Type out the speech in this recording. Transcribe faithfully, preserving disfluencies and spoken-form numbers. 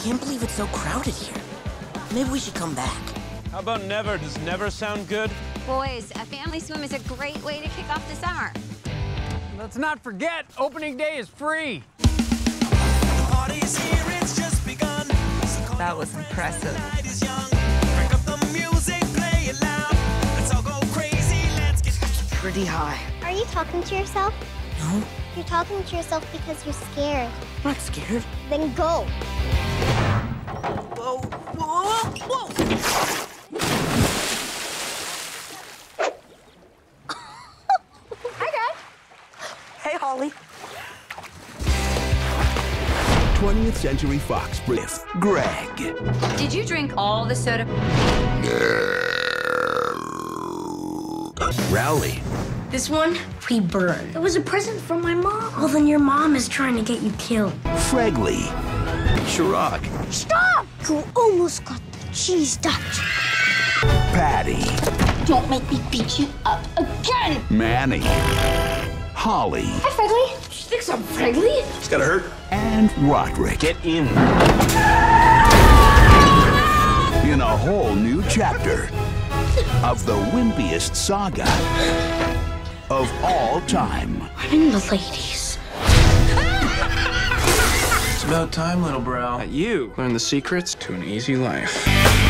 can't believe it's so crowded here. Maybe we should come back. How about never? Does never sound good? Boys, a family swim is a great way to kick off the summer. Let's not forget, opening day is free. That was impressive. Pretty high. Are you talking to yourself? No, You're talking to yourself because you're scared. I'm not scared. Then go. Whoa, whoa, whoa! Hi, Dad. Hey, Holly. twentieth Century Fox brings Greg. Did you drink all the soda? Rowley. This one, we burned. It was a present from my mom. Well, then your mom is trying to get you killed. Fregley. Chirac. Stop! You almost got the cheese Dutch. Patty. Don't make me beat you up again. Manny. Holly. Hi, Fregley. She thinks I'm Fregley. It's gotta hurt. And Roderick. Get in. In a whole new chapter of the wimpiest saga of all time. I'm the ladies. It's about time, little bro, that you learn the secrets to an easy life.